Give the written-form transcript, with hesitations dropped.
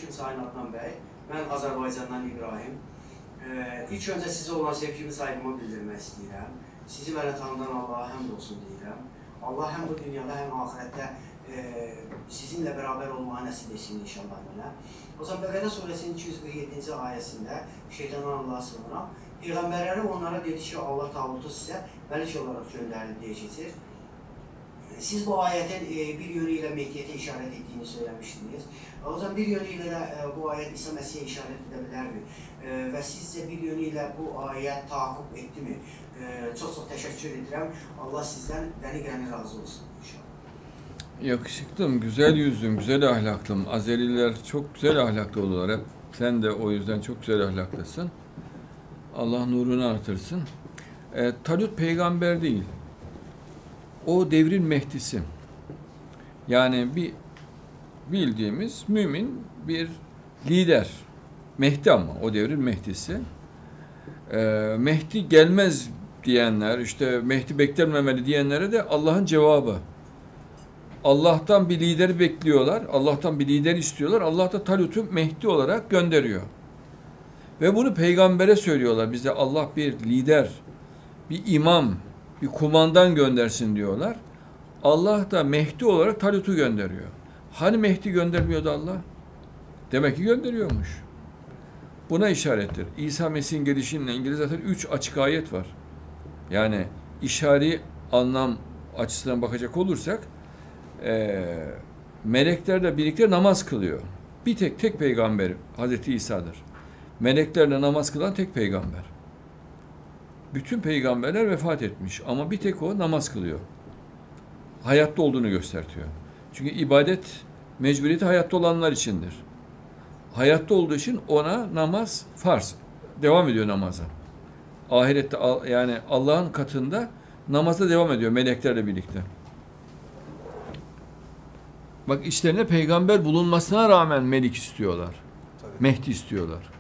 sevgili Sayın Adnan Bey, ben Azərbaycandan İbrahim. İlk önce size olan sevgimi, saygımı bildirmek istedim. Sizi bana tanıdan Allah'a həmd olsun deyirəm. Allah hem bu dünyada hem ahirette sizinle beraber olmağı nasip etsin inşallah bana. O zaman Bəqərə suresinin 247. ayesinde şeytandan Allah'a sığınıram. Peygamberleri onlara dedi ki Allah tağutu size melik olarak gönderdi diye geçir. Siz bu ayetin bir yönüyle Mekkiyete işaret ettiğini söylemiştiniz. O zaman bir yönüyle de bu ayet İsa Mesih'e işaret edebilir mi? Ve sizce bir yönüyle bu ayet tahakkuk etti mi? Çok çok teşekkür ederim. Allah sizden gani razı olsun inşallah. Yakışıklım, güzel yüzlüm, güzel ahlaklım. Azeriler çok güzel ahlaklı olurlar. Hep sen de o yüzden çok güzel ahlaklısın. Allah nurunu artırsın. Talut peygamber değil. O devrin Mehdisi. Yani bir bildiğimiz mümin bir lider. Mehdi ama o devrin Mehdisi. Mehdi gelmez diyenler, işte Mehdi beklenmemeli diyenlere de Allah'ın cevabı. Allah'tan bir lider bekliyorlar. Allah'tan bir lider istiyorlar. Allah da Talut'u Mehdi olarak gönderiyor. Ve bunu peygambere söylüyorlar. Bize Allah bir lider, bir imam, bir kumandan göndersin diyorlar. Allah da Mehdi olarak Talut'u gönderiyor. Hani Mehdi göndermiyordu Allah? Demek ki gönderiyormuş. Buna işarettir. İsa Mesih'in gelişiyle ilgili zaten 3 açık ayet var. Yani işari anlam açısından bakacak olursak meleklerle birlikte namaz kılıyor. Bir tek peygamber Hazreti İsa'dır. Meleklerle namaz kılan tek peygamber. Bütün peygamberler vefat etmiş ama bir tek o namaz kılıyor. Hayatta olduğunu gösteriyor. Çünkü ibadet mecburiyeti hayatta olanlar içindir. Hayatta olduğu için ona namaz farz. Devam ediyor namaza. Ahirette yani Allah'ın katında namazda devam ediyor meleklerle birlikte. Bak içlerine peygamber bulunmasına rağmen melik istiyorlar. Tabii. Mehdi istiyorlar.